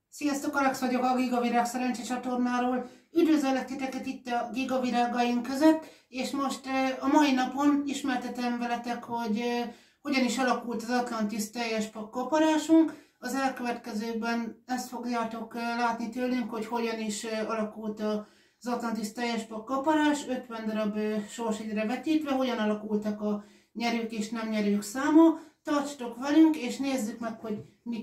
Sziasztok, Alex vagyok a Gigavirág szerencsé csatornáról. Üdvözöllek titeket itt a gigavirágaink között, és most a mai napon ismertetem veletek, hogy hogyan is alakult az Atlantis teljes pak kaparásunk. Az elkövetkezőkben ezt fogjátok látni tőlünk, hogy hogyan is alakult az Atlantis teljes pak kaparás, 50 darab sorsjegyre vetítve, hogyan alakultak a nyerők és nem nyerők száma. Tartsatok velünk, és nézzük meg, hogy mit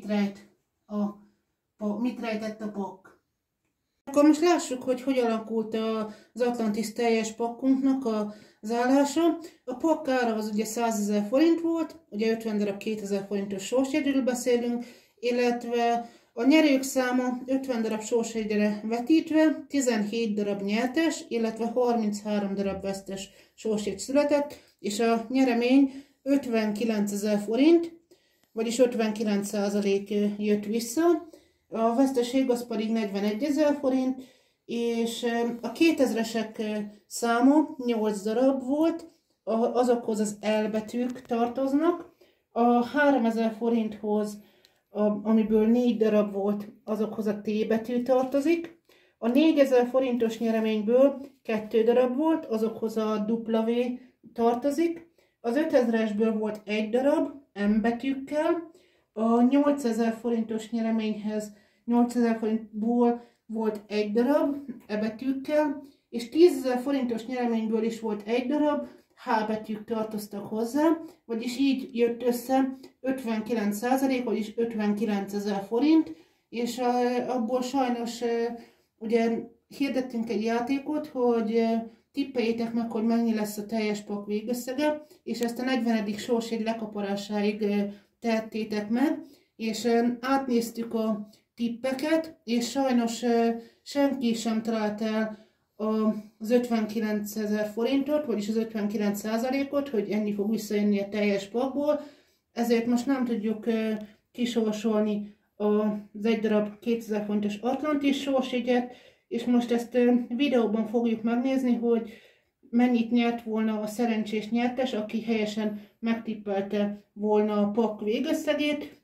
rejtett a pak. Akkor most lássuk, hogy hogyan alakult az Atlantis teljes pakkunknak az állása. A pak ára az ugye 100 000 forint volt, ugye 50 darab 2000 forintos sorsjegyről beszélünk, illetve a nyerők száma 50 darab sorsjegyre vetítve, 17 darab nyertes, illetve 33 darab vesztes sorsjegy született, és a nyeremény 59 000 forint, vagyis 59% jött vissza. A veszteség az pedig 41 000 forint, és a 2000-esek száma 8 darab volt, azokhoz az L betűk tartoznak, a 3000 forinthoz, amiből 4 darab volt, azokhoz a T betű tartozik, a 4000 forintos nyereményből 2 darab volt, azokhoz a W tartozik, az 5000-esből volt 1 darab, M betűkkel, a 8000 forintos nyereményhez 8000 forintból volt 1 darab, E betűkkel, és 10 000 forintos nyereményből is volt 1 darab, H betűk tartoztak hozzá, vagyis így jött össze 59%, vagyis 59 000 forint, és abból sajnos ugye hirdettünk egy játékot, hogy tippeljétek meg, hogy mennyi lesz a teljes pak végösszege, és ezt a 40. sorsjegy lekaparásáig tettétek meg, és átnéztük a tippeket, és sajnos senki sem talált el az 59 000 forintot, vagyis az 59%-ot, hogy ennyi fog visszajönni a teljes pakból, ezért most nem tudjuk kisorsolni az egy darab 2000 forintos Atlantis sorsjegyet, és most ezt videóban fogjuk megnézni, hogy mennyit nyert volna a szerencsés nyertes, aki helyesen megtippelte volna a pak végösszegét.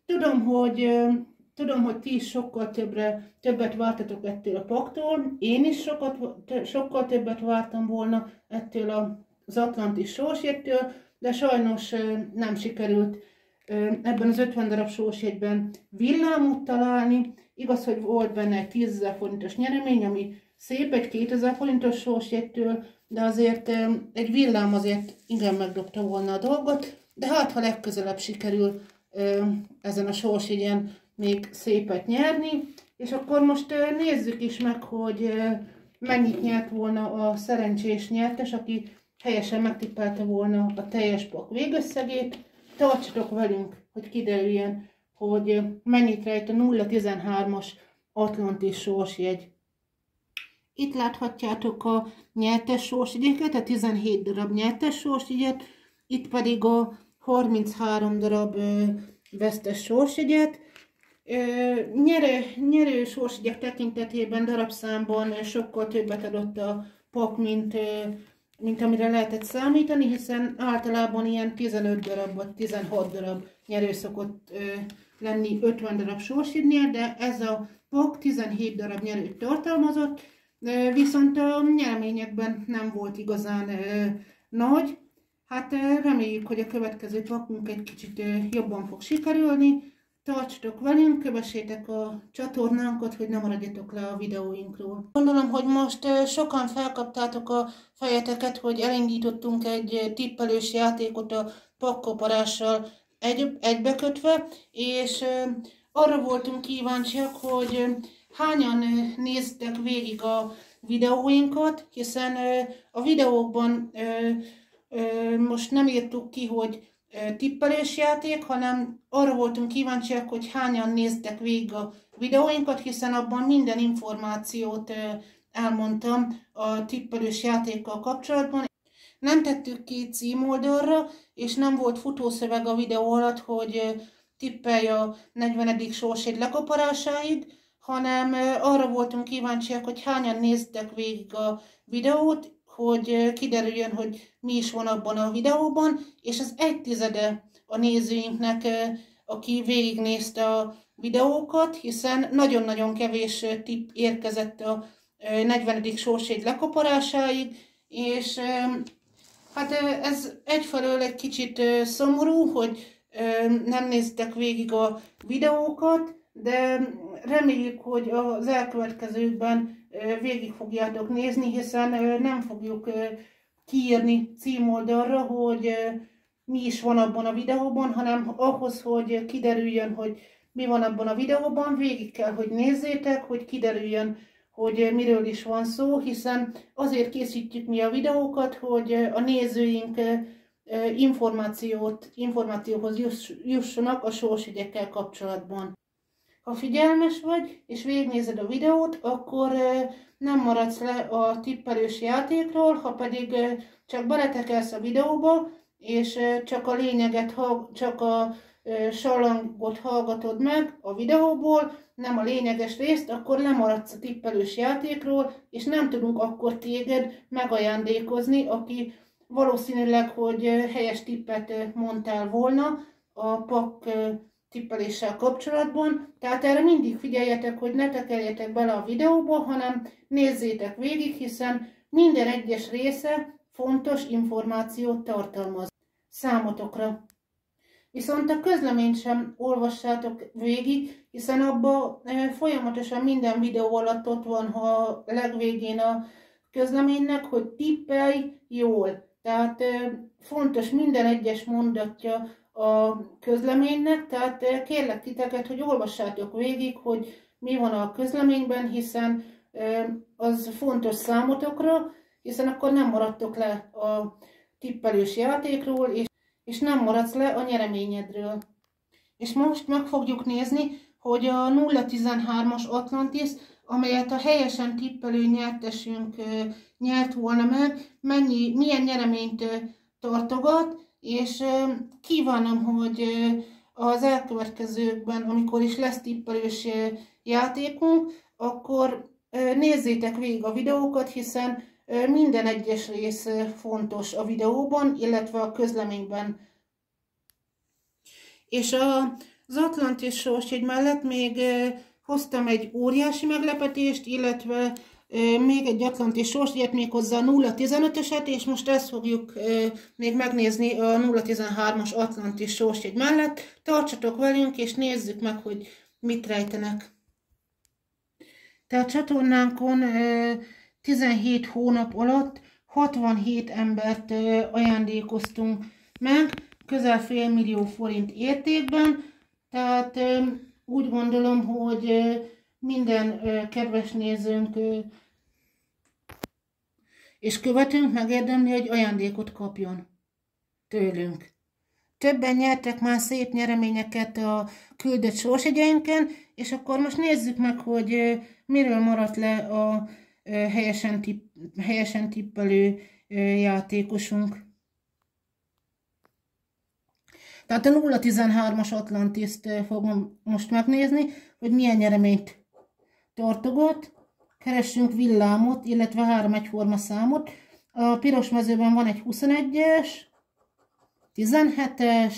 Tudom, hogy ti is sokkal többet vártatok ettől a paktól, én is sokkal többet vártam volna ettől az Atlantis sorsjegytől, de sajnos nem sikerült ebben az 50 darab sorsjegyben villámot találni. Igaz, hogy volt benne egy 10 000 forintos nyeremény, ami szép egy 2000 forintos sorsjegytől, de azért egy villám azért igen megdobta volna a dolgot, de hát ha legközelebb sikerül ezen a sorsjegyen még szépet nyerni, és akkor most nézzük is meg, hogy mennyit nyert volna a szerencsés nyertes, aki helyesen megtippelte volna a teljes pak végösszegét. Tartsatok velünk, hogy kiderüljen, hogy mennyit rejt a 013-as Atlantis sorsjegy. Itt láthatjátok a nyertes sorsjegyeket, a 17 darab nyertes sorsjegyet, itt pedig a 33 darab vesztes sorsjegyet. Nyerő sorsjegyek tekintetében darabszámban sokkal többet adott a pak, mint amire lehetett számítani, hiszen általában ilyen 15 darab vagy 16 darab nyerő szokott lenni 50 darab sorsjegynél, de ez a pak 17 darab nyerőt tartalmazott, viszont a nyereményekben nem volt igazán nagy. Hát reméljük, hogy a következő pakunk egy kicsit jobban fog sikerülni. Tartsatok velünk, kövessétek a csatornánkat, hogy ne maradjatok le a videóinkról. Gondolom, hogy most sokan felkaptátok a fejeteket, hogy elindítottunk egy tippelős játékot a pakkaparással egybekötve, és arra voltunk kíváncsiak, hogy hányan néztek végig a videóinkat, hiszen a videókban most nem írtuk ki, hogy tippelős játék, hanem arra voltunk kíváncsiak, hogy hányan néztek végig a videóinkat, hiszen abban minden információt elmondtam a tippelős játékkal kapcsolatban. Nem tettük ki címoldalra, és nem volt futószöveg a videó alatt, hogy tippelj a 40. sorsjegy lekaparásáig, hanem arra voltunk kíváncsiak, hogy hányan néztek végig a videót, hogy kiderüljön, hogy mi is van abban a videóban, és az 1/10 a nézőinknek, aki végignézte a videókat, hiszen nagyon-nagyon kevés tipp érkezett a 40. sorsjegy lekaparásáig, és hát ez egyfelől egy kicsit szomorú, hogy nem néztek végig a videókat, de reméljük, hogy az elkövetkezőkben végig fogjátok nézni, hiszen nem fogjuk kiírni címoldalra, hogy mi is van abban a videóban, hanem ahhoz, hogy kiderüljön, hogy mi van abban a videóban, végig kell, hogy nézzétek, hogy kiderüljön, hogy miről is van szó, hiszen azért készítjük mi a videókat, hogy a nézőink információhoz jussanak a sorsjegyekkel kapcsolatban. Ha figyelmes vagy, és végignézed a videót, akkor nem maradsz le a tippelős játékról, ha pedig csak beletekelsz a videóba, és csak a lényeget, csak a sallangot hallgatod meg a videóból, nem a lényeges részt, akkor lemaradsz a tippelős játékról, és nem tudunk akkor téged megajándékozni, aki valószínűleg, hogy helyes tippet mondtál volna a pak tippeléssel kapcsolatban. Tehát erre mindig figyeljetek, hogy ne tekerjetek bele a videóba, hanem nézzétek végig, hiszen minden egyes része fontos információt tartalmaz számotokra. Viszont a közleményt sem olvassátok végig, hiszen abban folyamatosan minden videó alatt ott van a legvégén a közleménynek, hogy tippelj jól. Tehát fontos minden egyes mondatja a közleménynek, tehát kérlek titeket, hogy olvassátok végig, hogy mi van a közleményben, hiszen az fontos számotokra, hiszen akkor nem maradtok le a tippelős játékról, és nem maradsz le a nyereményedről. És most meg fogjuk nézni, hogy a 013-as Atlantis, amelyet a helyesen tippelő nyertesünk nyert volna meg, milyen nyereményt tartogat, és kívánom, hogy az elkövetkezőkben, amikor is lesz tippelős játékunk, akkor nézzétek végig a videókat, hiszen minden egyes rész fontos a videóban, illetve a közleményben. És az Atlantis sorsjegy mellett még hoztam egy óriási meglepetést, illetve még egy Atlantis sorsjegyet, méghozzá a 015-öset, és most ezt fogjuk még megnézni a 013-as Atlantis sorsjegy mellett. Tartsatok velünk, és nézzük meg, hogy mit rejtenek. Tehát csatornánkon 17 hónap alatt 67 embert ajándékoztunk meg, közel $500 000 forint értékben, tehát úgy gondolom, hogy minden kedves nézőnk és követőnk megérdemli, hogy ajándékot kapjon tőlünk. Többen nyertek már szép nyereményeket a küldött sorsjegyeinken, és akkor most nézzük meg, hogy miről maradt le a helyesen tippelő játékosunk. Tehát a 013-as Atlantiszt fogom most megnézni, hogy milyen nyereményt tartogat. Keressünk villámot, illetve 3 egyforma számot. A piros mezőben van egy 21-es, 17-es,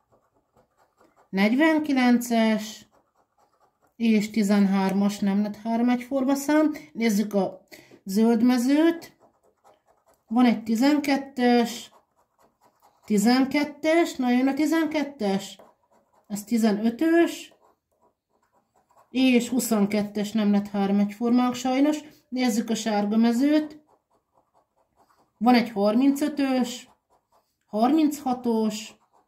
49-es és 13-as, nem lett 3 egyforma szám. Nézzük a zöld mezőt. Van egy 12-es, 12-es, na jön a 12-es, ez 15-ös, és 22-es, nem lett 3 egyformák sajnos. Nézzük a sárga mezőt. Van egy 35-ös, 36-os,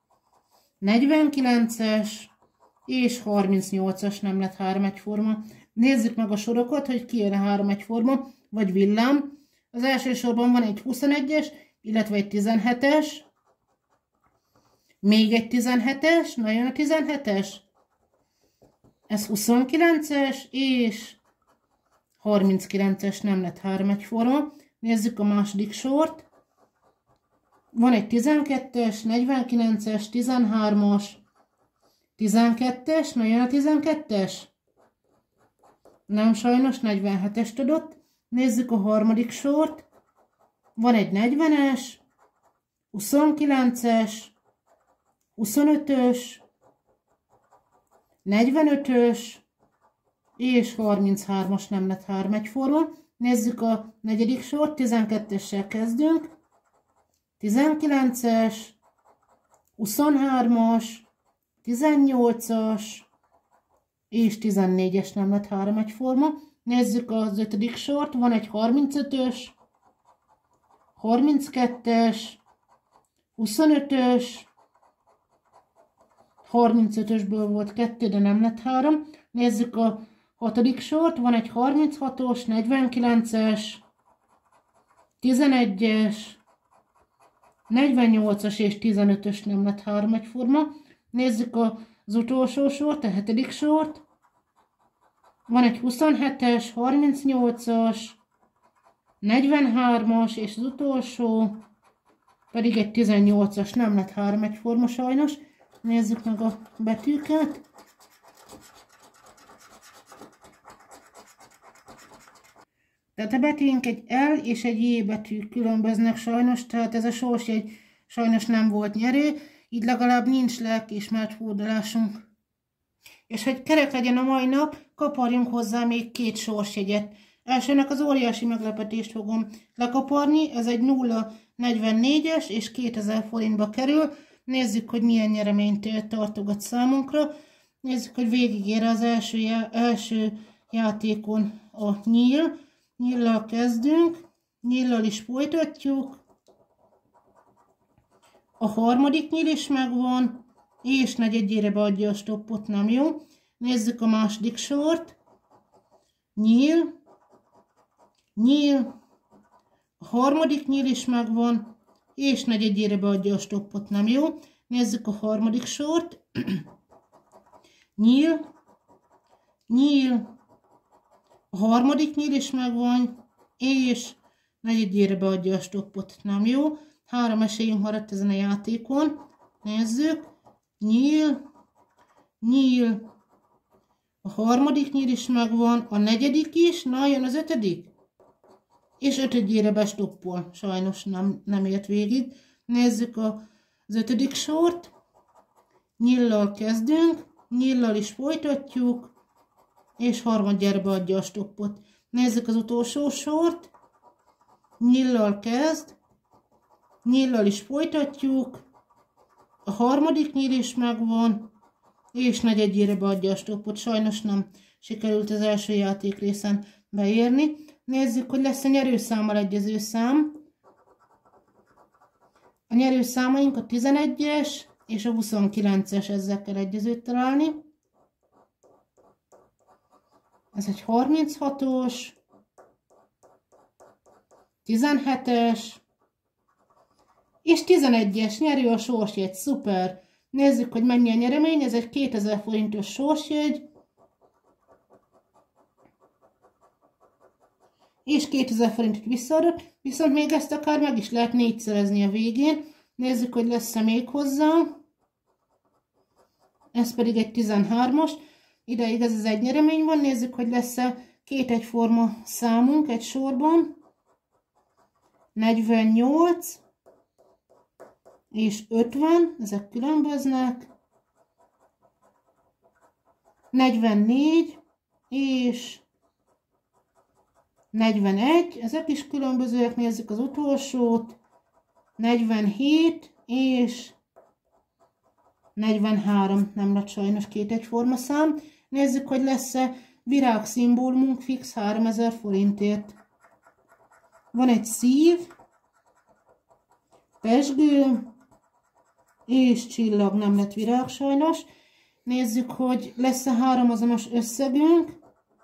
49-es, és 38-as, nem lett 3 egyforma. Nézzük meg a sorokat, hogy ki jön a 3 egyforma, vagy villám. Az első sorban van egy 21-es, illetve egy 17-es, még egy 17-es, na jön a 17-es. Ez 29-es, és 39-es, nem lett 3 egyforma. Nézzük a második sort. Van egy 12-es, 49-es, 13-as, 12-es, na jön a 12-es. Nem sajnos, 47-est adott. Nézzük a harmadik sort. Van egy 40-es, 29-es, 25-ös, 45-ös és 33-as nem lett 3 egyforma. Nézzük a negyedik sort, 12-essel kezdünk. 19-es, 23-as, 18-as és 14-es nem lett 3 egyforma. Nézzük az ötödik sort, van egy 35-ös, 32-es, 25-ös, 35-ösből volt 2, de nem lett 3. Nézzük a hatodik sort, van egy 36-os, 49-es, 11-es, 48-as és 15-ös nem lett 3 egyforma. Nézzük az utolsó sort, a hetedik sort. Van egy 27-es, 38-as, 43-as és az utolsó pedig egy 18-as, nem lett 3 egyforma sajnos. Nézzük meg a betűket. Tehát a betűink egy L és egy J betű különböznek sajnos, tehát ez a sorsjegy sajnos nem volt nyerő, így legalább nincs lelkiismert fordulásunk. És hogy kerek legyen a mai nap, kaparjunk hozzá még 2 sorsjegyet. Elsőnek az óriási meglepetést fogom lekaparni, ez egy 0,44-es és 2000 forintba kerül. Nézzük, hogy milyen nyereményt tartogat számunkra. Nézzük, hogy végigér az első játékon a nyíl. Nyíllal kezdünk, nyíllal is folytatjuk. A harmadik nyíl is megvan, és negyedjére beadja a stoppot, nem jó. Nézzük a második sort. Nyíl, nyíl, a harmadik nyíl is megvan, és negyedjére beadja a stoppot, nem jó. Nézzük a harmadik sort. Nyíl, nyíl, a harmadik nyíl is megvan, és negyedjére beadja a stoppot, nem jó. 3 esélyünk maradt ezen a játékon. Nézzük. Nyíl, nyíl, a harmadik nyíl is megvan, a negyedik is, na jön az ötödik. És ötödjére bestoppol, sajnos nem ért végig. Nézzük az ötödik sort. Nyíllal kezdünk, nyíllal is folytatjuk, és harmadjára beadja a stoppot. Nézzük az utolsó sort. Nyíllal kezd, nyíllal is folytatjuk, a harmadik nyíl is megvan, és negyedjére beadja a stoppot. Sajnos nem sikerült az első játék részen beérni. Nézzük, hogy lesz a nyerőszámmal egyező szám. A nyerőszámaink a 11-es és a 29-es, ezzel kell egyezőt találni. Ez egy 36-os, 17-es, és 11-es, nyerő a sorsjegy, szuper. Nézzük, hogy mennyi a nyeremény, ez egy 2000 forintos sorsjegy. És 2000 forintot visszaadott, viszont még ezt akár meg is lehet négyszerezni a végén. Nézzük, hogy lesz-e még hozzá. Ez pedig egy 13-as. Ideig ez az egy nyeremény van. Nézzük, hogy lesz-e 2 egyforma számunk egy sorban. 48 és 50, ezek különböznek. 44 és 41, ezek is különbözőek, nézzük az utolsót. 47 és 43, nem lett sajnos 2 egyforma szám. Nézzük, hogy lesz-e virágszimbólumunk fix 3000 forintért. Van egy szív, pezsgő és csillag, nem lett virág sajnos. Nézzük, hogy lesz-e 3 azonos összegünk.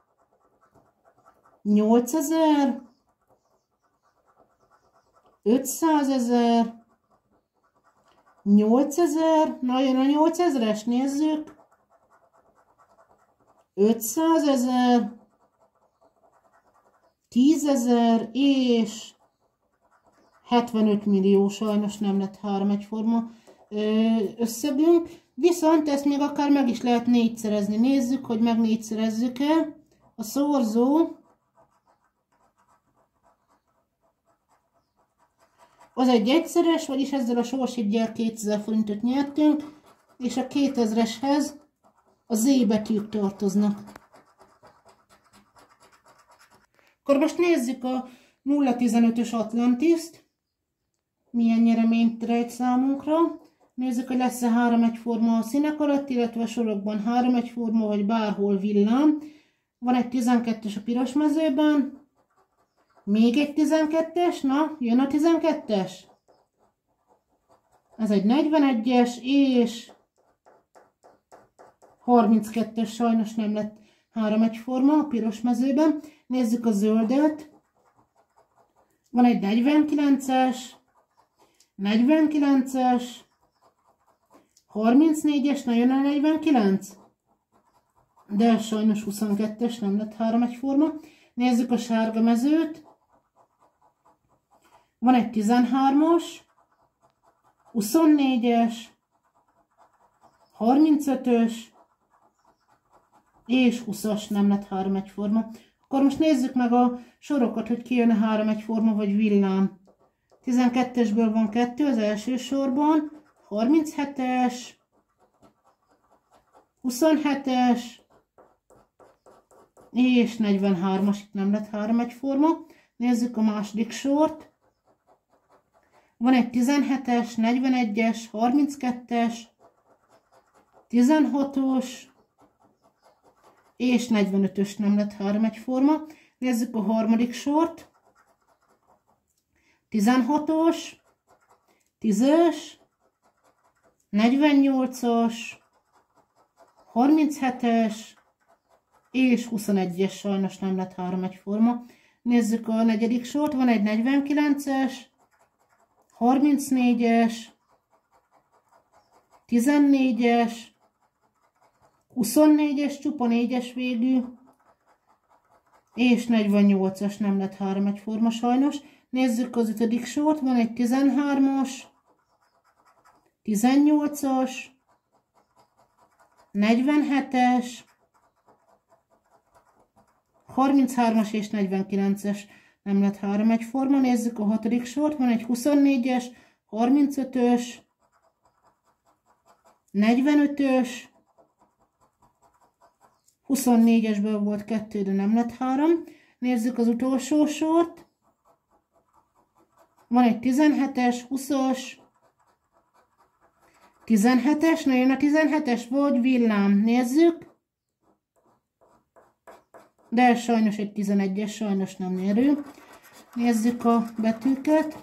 8000, 500 000, 8000, na jön a 8000-es, nézzük. 500 000, 10 000 és 75 millió, sajnos nem lett 3 egyforma összegünk. Viszont ezt még akár meg is lehet négyszerezni. Nézzük, hogy meg négyszerezzük-e. A szorzó az egy egyszeres, vagyis ezzel a sorsjeggyel 2000 forintot nyertünk, és a 2000-eshez a Z betűk tartoznak. Akkor most nézzük a 015-ös Atlantiszt. Milyen nyereményt rejt számunkra. Nézzük, hogy lesz-e 3 egyforma a színek alatt, illetve a sorokban 3 egyforma, vagy bárhol villám. Van egy 12-es a piros mezőben. Még egy 12-es, na, jön a 12-es. Ez egy 41-es, és 32-es, sajnos nem lett 3 egyforma a piros mezőben. Nézzük a zöldet. Van egy 49-es, 49-es, 34-es, na jön a 49. De sajnos 22-es, nem lett 3 egyforma. Nézzük a sárga mezőt. Van egy 13-as, 24-es, 35-ös, és 20-as, nem lett 3 egyforma. Akkor most nézzük meg a sorokat, hogy ki jön a 3 egyforma, vagy villám. 12-esből van 2 az első sorban, 37-es, 27-es, és 43-as, itt nem lett 3 egyforma. Nézzük a második sort. Van egy 17-es, 41-es, 32-es, 16-os, és 45-ös, nem lett 3 egyforma. Nézzük a harmadik sort. 16-os, 10-es, 48-as, 37-es, és 21-es, sajnos nem lett 3 egyforma. Nézzük a negyedik sort, van egy 49-es, 34-es, 14-es, 24-es, csupa 4-es végű, és 48-as, nem lett 3 egyforma sajnos. Nézzük az ötödik sort, van egy 13-as, 18-as, 47-es, 33-as és 49-es, nem lett 3 egyforma. Nézzük a hatodik sort, van egy 24-es, 35-ös, 45-ös, 24-esből volt 2, de nem lett 3. Nézzük az utolsó sort. Van egy 17-es, 20-as, 17-es, na jön a 17-es, vagy villám. Nézzük. De sajnos egy 11-es, sajnos nem nyerő. Nézzük a betűket.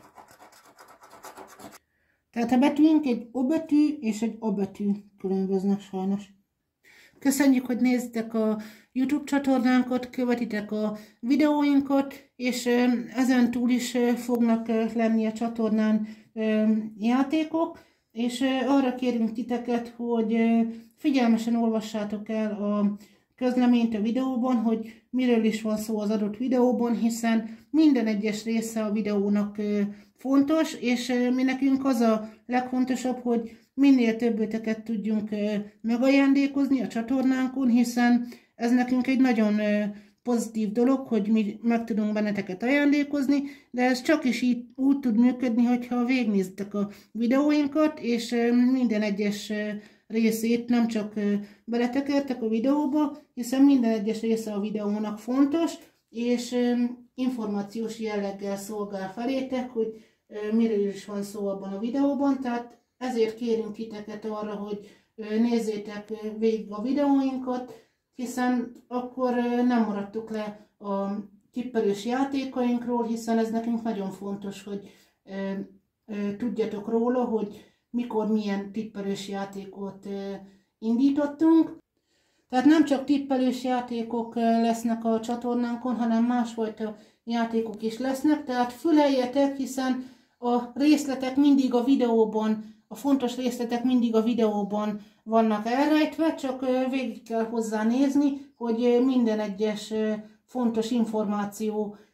Tehát a betűink egy O betű és egy A betű különböznek sajnos. Köszönjük, hogy néztek a YouTube csatornánkat, követitek a videóinkat, és ezen túl is fognak lenni a csatornán játékok, és arra kérünk titeket, hogy figyelmesen olvassátok el a közleményt a videóban, hogy miről is van szó az adott videóban, hiszen minden egyes része a videónak fontos, és mi nekünk az a legfontosabb, hogy minél többeteket tudjunk megajándékozni a csatornánkon, hiszen ez nekünk egy nagyon pozitív dolog, hogy mi meg tudunk benneteket ajándékozni, de ez csak is így úgy tud működni, hogyha végignéztek a videóinkat, és minden egyes részét nem csak beletekertek a videóba, hiszen minden egyes része a videónak fontos, és információs jelleggel szolgál felétek, hogy miről is van szó abban a videóban, tehát ezért kérünk titeket arra, hogy nézzétek végig a videóinkat, hiszen akkor nem maradtuk le a tippelős játékainkról, hiszen ez nekünk nagyon fontos, hogy tudjatok róla, hogy mikor milyen tippelős játékot indítottunk. Tehát nem csak tippelős játékok lesznek a csatornánkon, hanem másfajta játékok is lesznek, tehát füleljetek, hiszen a részletek mindig a videóban, a fontos részletek mindig a videóban vannak elrejtve, csak végig kell hozzá nézni, hogy minden egyes fontos információ